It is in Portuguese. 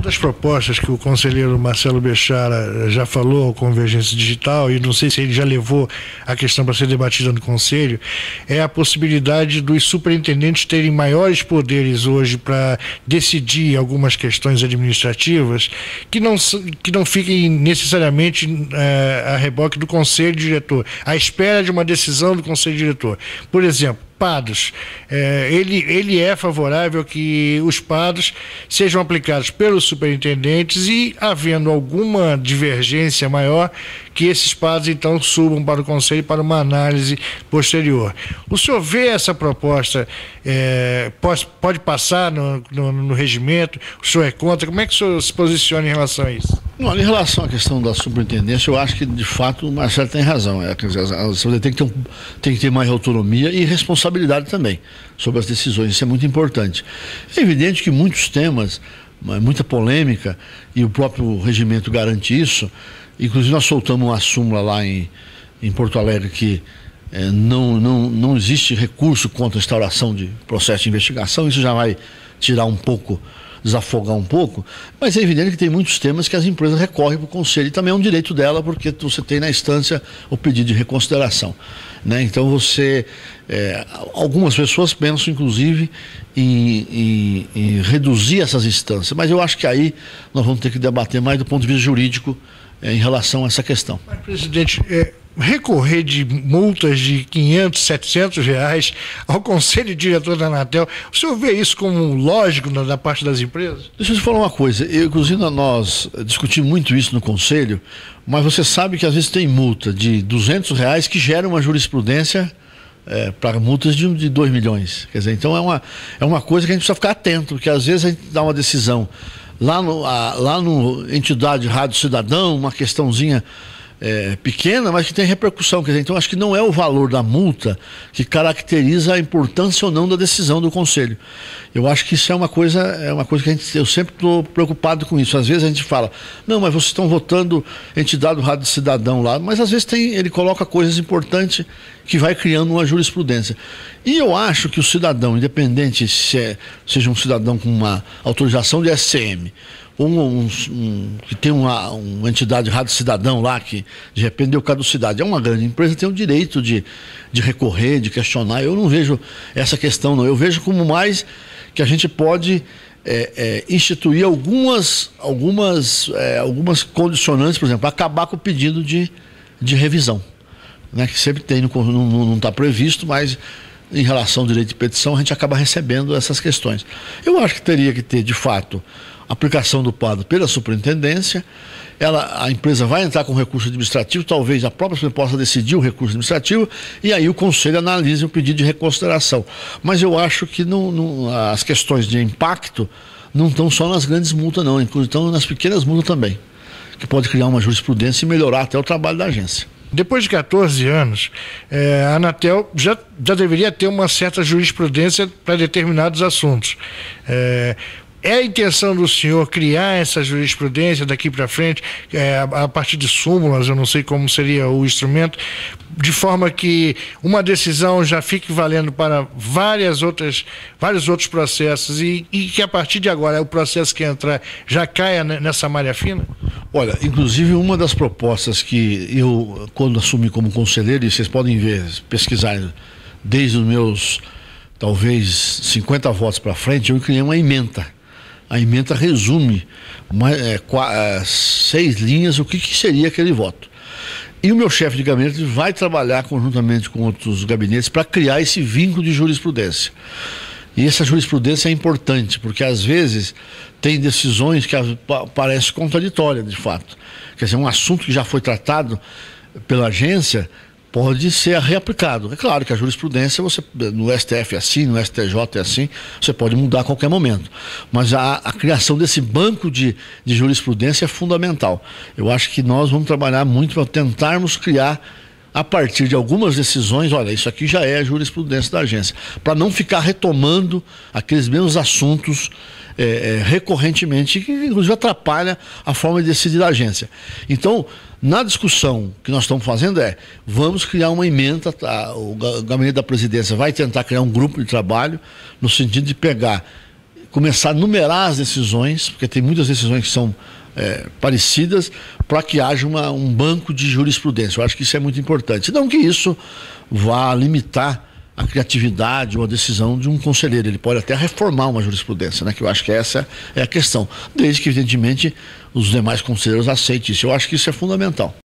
das propostas que o conselheiro Marcelo Bechara já falou ao Convergência Digital, e não sei se ele já levou a questão para ser debatida no Conselho, é a possibilidade dos superintendentes terem maiores poderes hoje para decidir algumas questões administrativas que não fiquem necessariamente a reboque do Conselho Diretor, à espera de uma decisão do Conselho Diretor. Por exemplo, PADOS. Ele é favorável que os PADOS sejam aplicados pelos superintendentes e, havendo alguma divergência maior, que esses PADOS então subam para o Conselho para uma análise posterior. O senhor vê essa proposta, pode passar no regimento? O senhor é contra? Como é que o senhor se posiciona em relação a isso? Não, em relação à questão da superintendência, eu acho que, de fato, o Marcelo tem razão. Quer dizer, você tem que ter mais autonomia e responsabilidade também sobre as decisões. Isso é muito importante. É evidente que muitos temas, muita polêmica, e o próprio regimento garante isso. Inclusive, nós soltamos uma súmula lá em Porto Alegre que não existe recurso contra a instauração de processo de investigação. Isso já vai tirar um pouco, desafogar um pouco, mas é evidente que tem muitos temas que as empresas recorrem para o Conselho, e também é um direito dela, porque você tem na instância o pedido de reconsideração, né? Então algumas pessoas pensam inclusive em reduzir essas instâncias, mas eu acho que aí nós vamos ter que debater mais do ponto de vista jurídico em relação a essa questão. Mas, presidente, recorrer de multas de R$500, R$700 ao Conselho Diretor da Anatel, o senhor vê isso como lógico da parte das empresas? Deixa eu te falar uma coisa, inclusive nós discutimos muito isso no Conselho, mas você sabe que às vezes tem multa de R$200 que gera uma jurisprudência para multas de 2 milhões. Quer dizer, então é uma coisa que a gente precisa ficar atento, porque às vezes a gente dá uma decisão lá no entidade Rádio Cidadão, uma questãozinha pequena, mas que tem repercussão. Quer dizer, então acho que não é o valor da multa que caracteriza a importância ou não da decisão do Conselho. Eu acho que isso é uma coisa que eu sempre estou preocupado com isso. Às vezes a gente fala, não, mas vocês estão votando entidade do Rádio Cidadão lá, mas às vezes ele coloca coisas importantes que vai criando uma jurisprudência. E eu acho que o cidadão, independente se seja um cidadão com uma autorização de SCM, que tem uma entidade Rádio Cidadão lá, que de repente deu caducidade, é uma grande empresa, tem o direito de recorrer, de questionar. Eu não vejo essa questão, não. Eu vejo como mais que a gente pode instituir algumas condicionantes, por exemplo, acabar com o pedido de revisão, né, que sempre tem, não está previsto, mas em relação ao direito de petição a gente acaba recebendo essas questões. Eu acho que teria que ter, de fato, aplicação do PADO pela superintendência. A empresa vai entrar com recurso administrativo, talvez a própria superintendência possa decidir o recurso administrativo, e aí o Conselho analise o pedido de reconsideração. Mas eu acho que as questões de impacto não estão só nas grandes multas, não, inclusive estão nas pequenas multas também, que pode criar uma jurisprudência e melhorar até o trabalho da agência. Depois de 14 anos, a Anatel já deveria ter uma certa jurisprudência para determinados assuntos. É a intenção do senhor criar essa jurisprudência daqui para frente, a partir de súmulas, eu não sei como seria o instrumento, de forma que uma decisão já fique valendo para vários outros processos e que a partir de agora o processo que entrar já caia nessa malha fina? Olha, inclusive uma das propostas que eu, quando assumi como conselheiro, e vocês podem ver, pesquisar desde os meus talvez 50 votos para frente, eu criei uma ementa. A ementa resume 6 linhas o que seria aquele voto. E o meu chefe de gabinete vai trabalhar conjuntamente com outros gabinetes para criar esse vínculo de jurisprudência. E essa jurisprudência é importante, porque às vezes tem decisões que parecem contraditórias, de fato. Quer dizer, um assunto que já foi tratado pela agência pode ser reaplicado. É claro que a jurisprudência, no STF é assim, no STJ é assim, você pode mudar a qualquer momento. Mas a criação desse banco de jurisprudência é fundamental. Eu acho que nós vamos trabalhar muito para tentarmos criar, a partir de algumas decisões, olha, isso aqui já é a jurisprudência da agência, para não ficar retomando aqueles mesmos assuntos recorrentemente, que inclusive atrapalha a forma de decidir da agência. Então, na discussão que nós estamos fazendo vamos criar uma ementa, o gabinete da presidência vai tentar criar um grupo de trabalho no sentido de pegar começar a numerar as decisões, porque tem muitas decisões que são parecidas, para que haja um banco de jurisprudência. Eu acho que isso é muito importante. Não que isso vá limitar a criatividade ou a decisão de um conselheiro. Ele pode até reformar uma jurisprudência, né? Que eu acho que essa é a questão. Desde que, evidentemente, os demais conselheiros aceitem isso. Eu acho que isso é fundamental.